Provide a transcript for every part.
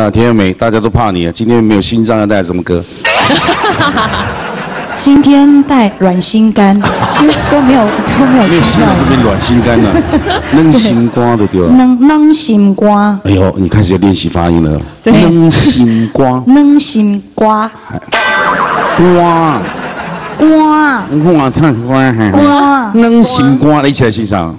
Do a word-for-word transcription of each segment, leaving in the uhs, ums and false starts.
啊，田美，大家都怕你啊！今天没有心脏，要带来什么歌？ 今天带软心肝，因为都没有都没有心脏， 都变软心肝了，嫩心瓜都丢了。 嫩嫩心瓜。 哎呦，你开始要练习发音了。嫩心瓜。 嫩心瓜。 瓜。 瓜。 瓜，太瓜。 瓜。 嫩心瓜，来一起来欣赏。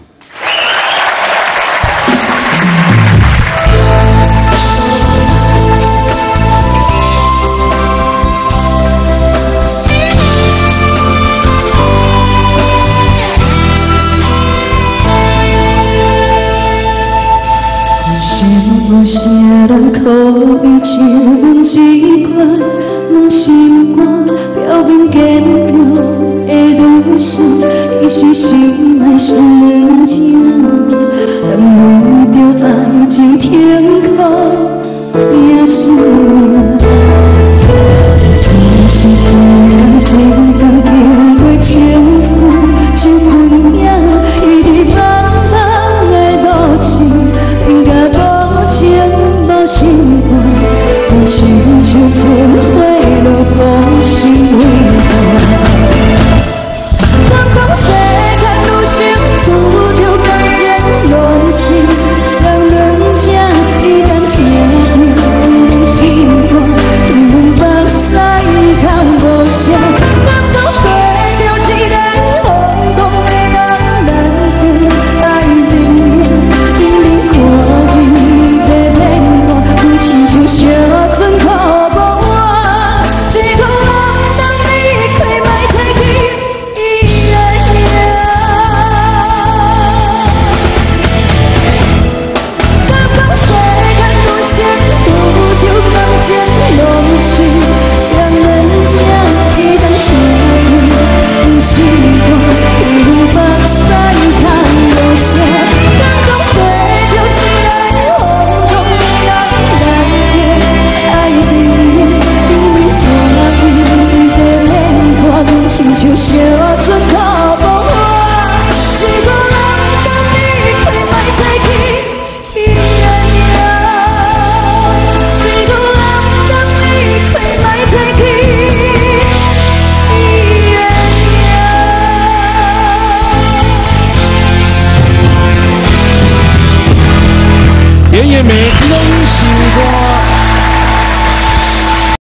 有些人可以像阮这款软心肝，表面坚强的女性，伊是心内上软情，但为着爱情天空拼性命。这是一天一天经过青春就分命，伊伫茫茫的路程，应该无情无心。